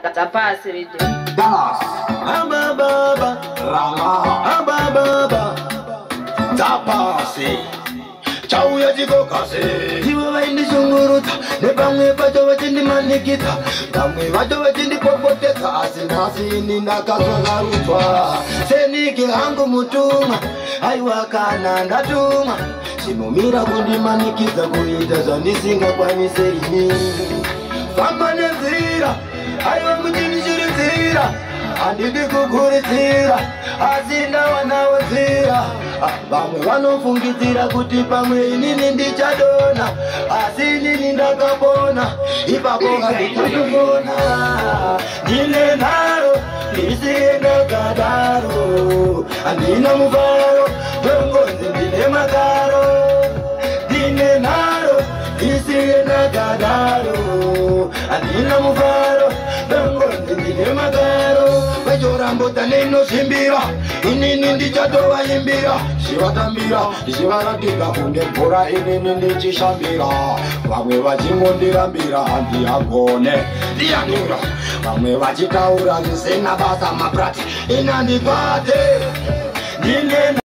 Tapasi rije. Dallas. Ababa. Rama. Ababa. Tapasi. Chau ya jiko kase. Jiwa waindi sunguruta. Nepamwe pato wachindi manikita. Pamwe pato wachindi popoteta. Asinasi ndakazwa rutwa. Seniki hangu mutuma. Aiwakana ndatuma. Sinomira kundimanikiza kuita zvandisinga kwanise ini. Famba nenzira. Aiwa kuchinishiridzira. Handidi kukurudzira. Asi ndawanawadzira. Vamwe vanofungidzira kuti pamwe inini ndichadona. Asi inini ndakapona. Ipapo handichatopona. Ndine nharo. Ndisiye ndakadaro. Handina mufaro. Tongonzi ndine makaro. Ndine nharo. Ndisiye ndakadaro. Handina mufaro. Tongonzi ndine makaro. Vachorambota nenosimbira. Inini ndichatovayimbira. Shivatambira. Shivaratidza kunge mvura inini ndichishambira. Vamwe vachingondirambira handiyagone. Ndiyanura. Vamwe vachitaura zvisina basa maprati. Inandipate. Ndine